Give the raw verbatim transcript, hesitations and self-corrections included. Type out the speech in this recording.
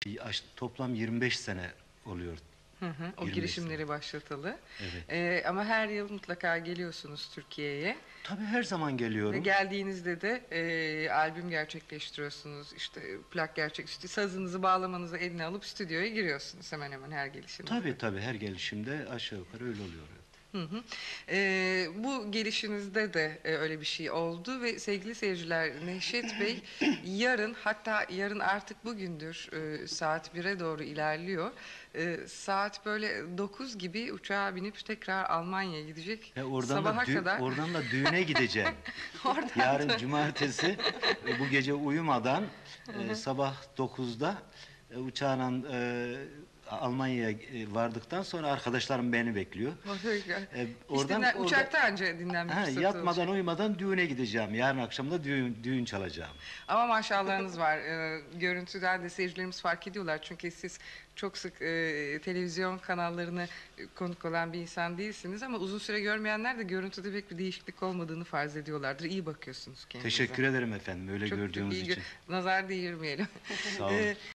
Bir aş- Toplam yirmi beş sene oluyor. Hı hı, o yirmi beş girişimleri sene. başlatalı. Evet. Ee, ama her yıl mutlaka geliyorsunuz Türkiye'ye. Tabii her zaman Ve geliyorum. geldiğinizde de e, albüm gerçekleştiriyorsunuz. İşte plak gerçek, işte sazınızı, bağlamanızı eline alıp stüdyoya giriyorsunuz hemen hemen her gelişinizde. Tabii tabii her gelişimde aşağı yukarı öyle oluyor. Evet. Hı hı. Ee, bu gelişinizde de e, öyle bir şey oldu ve sevgili seyirciler, Neşet Bey yarın, hatta yarın artık bugündür, e, saat bire doğru ilerliyor. E, saat böyle dokuz gibi uçağa binip tekrar Almanya'ya gidecek. E oradan da Sabaha dü- kadar oradan da düğüne gideceğim. oradan Yarın da cumartesi e, bu gece uyumadan e, sabah dokuzda e, uçağla e, Almanya'ya e, vardıktan sonra arkadaşlarım beni bekliyor. E, Hiç oradan dinlen- orada uçakta anca dinlenme ha, fırsatı yatmadan olacak. uyumadan düğüne gideceğim. Yarın akşam da düğün, düğün çalacağım. Ama maşallahınız var. Ee, görüntüden de seyircilerimiz fark ediyorlar. Çünkü siz çok sık e, televizyon kanallarına e, konuk olan bir insan değilsiniz. Ama uzun süre görmeyenler de görüntüde pek bir değişiklik olmadığını farz ediyorlardır. İyi bakıyorsunuz kendinize. Teşekkür ederim efendim öyle Çok çok gördüğünüz iyi. gö- için. Nazar değirmeyelim. Sağ olun. Ee,